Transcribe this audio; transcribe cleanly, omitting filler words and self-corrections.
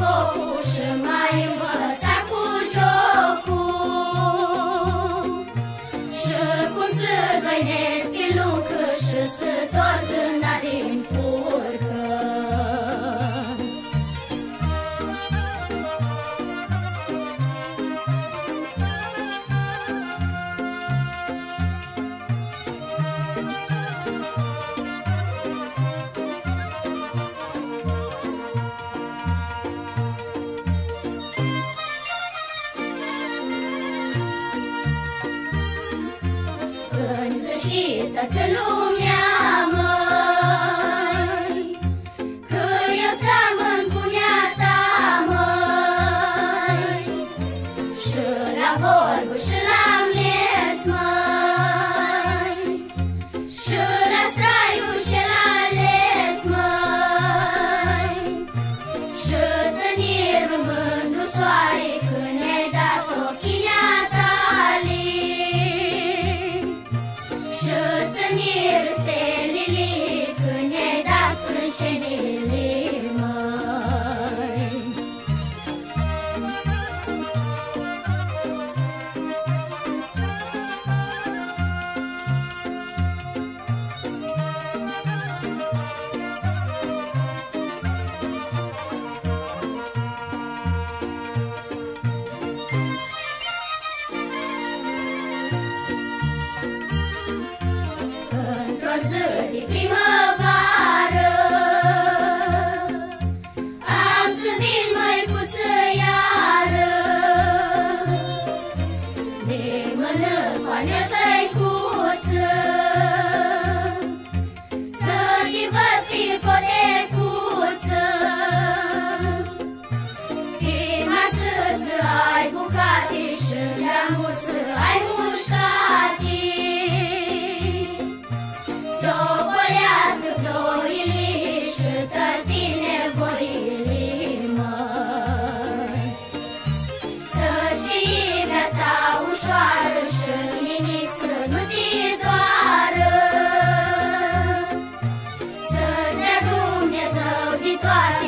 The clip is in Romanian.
focul și mai învăța cu jocul. Și cum să găinesc pe luncă și să torc lâna din furcă. Și toată lumea, măi, că eu seamăn cu neata, măi, și la vorbă și la mers, măi, și la straiu și la les, măi, și să ne mândru soare când ne-ai dat ochii neatali. Și să mir stelele când ne-ai dat sprâncenele, măi. Într-o zi de primăvară am să vin, măicuță, iară, de mână cu a mea tăicuță, să te văd pe potecuță, pe masă să ai bucate și în geamuri să ai mușcate. Dobolească ploile și tărtine voile, măi, să-ți viața ușoară și nimic să nu te doară, să-ți dea Dumnezeu de toate